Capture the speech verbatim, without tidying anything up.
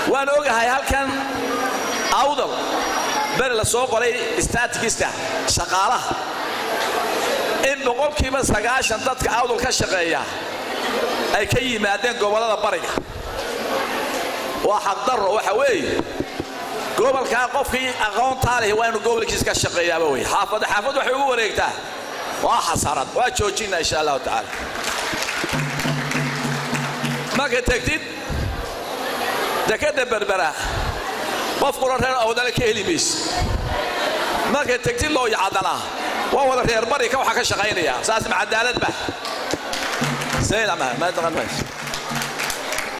waan ogahay halkan awdal bar la soo qoray statikista shaqaalaha in boqolkiiba sagaashan dadka awdal ka shaqeeya ay ka yimaadeen gobolada bariga waa xaq darro waxa weeye gobolka qofkii aqoonta leh waa inuu gobolkiisa ka shaqeeyaa way xaafad xaafad waxay ugu wareegtaa waa xasarad waa joojina insha Allah ta'ala ma ka tagtid dekada berbera qof qura reer awdal ka helimis ma ka tagtid loo yacadana waa wada reer bari ka waxa ka shaqeynaya saas ma cadaalad ba سيد عمها ما تغنوش